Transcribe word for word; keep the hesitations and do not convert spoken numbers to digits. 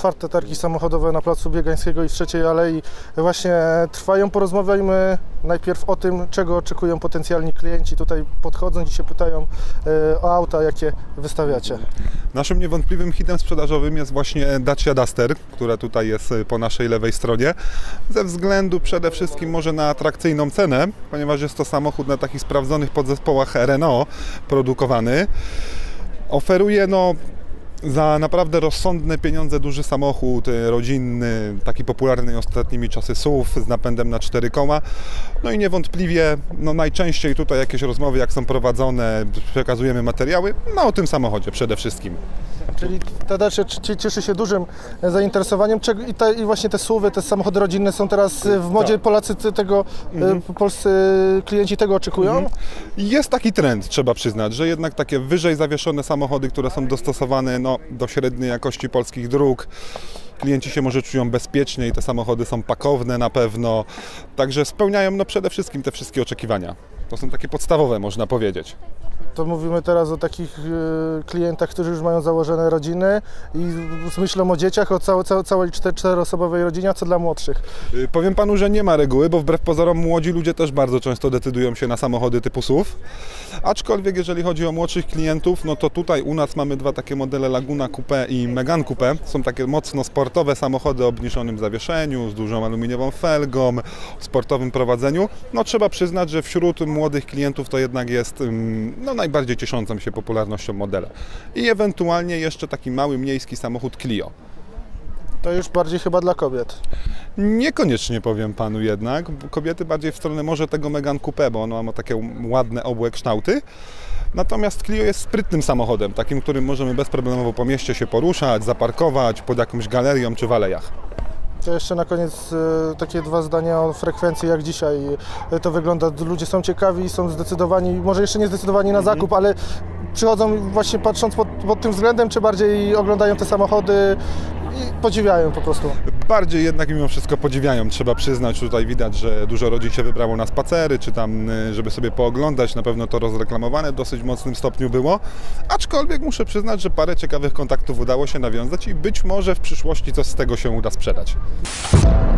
czwarte targi samochodowe na placu Biegańskiego i w Trzeciej Alei właśnie trwają. Porozmawiajmy najpierw o tym, czego oczekują potencjalni klienci. Tutaj podchodzą i się pytają o auta, jakie wystawiacie. Naszym niewątpliwym hitem sprzedażowym jest właśnie Dacia Duster, która tutaj jest po naszej lewej stronie. Ze względu przede wszystkim może na atrakcyjną cenę, ponieważ jest to samochód na takich sprawdzonych podzespołach Renault produkowany. Oferuje no za naprawdę rozsądne pieniądze duży samochód rodzinny, taki popularny ostatnimi czasy S U V z napędem na cztery koła. No i niewątpliwie no najczęściej tutaj jakieś rozmowy, jak są prowadzone, przekazujemy materiały, no o tym samochodzie przede wszystkim. Czyli ta Dacia cieszy się dużym zainteresowaniem i, te, i właśnie te S U V y, te samochody rodzinne są teraz w modzie. Polacy tego, mhm. polscy klienci tego oczekują? Mhm. Jest taki trend, trzeba przyznać, że jednak takie wyżej zawieszone samochody, które są dostosowane no, do średniej jakości polskich dróg, klienci się może czują bezpiecznie i te samochody są pakowne na pewno, także spełniają no, przede wszystkim te wszystkie oczekiwania. To są takie podstawowe, można powiedzieć. To mówimy teraz o takich klientach, którzy już mają założone rodziny i myślą o dzieciach, o całej, całej czteroosobowej rodzinie, a co dla młodszych? Powiem panu, że nie ma reguły, bo wbrew pozorom młodzi ludzie też bardzo często decydują się na samochody typu S U V. Aczkolwiek jeżeli chodzi o młodszych klientów, no to tutaj u nas mamy dwa takie modele Laguna Coupe i Megane Coupe. Są takie mocno sportowe samochody o obniżonym zawieszeniu, z dużą aluminiową felgą, sportowym prowadzeniu. No trzeba przyznać, że wśród młodych klientów to jednak jest no, najbardziej cieszącą się popularnością modele. I ewentualnie jeszcze taki mały, miejski samochód Clio. To już bardziej chyba dla kobiet. Niekoniecznie, powiem panu jednak. Kobiety bardziej w stronę może tego Megane Coupe, bo ono ma takie ładne, obłe kształty. Natomiast Clio jest sprytnym samochodem, takim, którym możemy bezproblemowo po mieście się poruszać, zaparkować pod jakąś galerią czy w alejach. To jeszcze na koniec e, takie dwa zdania o frekwencji, jak dzisiaj to wygląda. Ludzie są ciekawi, są zdecydowani, może jeszcze nie zdecydowani na zakup, mm-hmm. ale przychodzą właśnie patrząc pod, pod tym względem, czy bardziej oglądają te samochody i podziwiają po prostu. Bardziej jednak mimo wszystko podziwiają, trzeba przyznać. Tutaj widać, że dużo rodzin się wybrało na spacery, czy tam, żeby sobie pooglądać. Na pewno to rozreklamowane w dosyć mocnym stopniu było. Aczkolwiek muszę przyznać, że parę ciekawych kontaktów udało się nawiązać i być może w przyszłości coś z tego się uda sprzedać.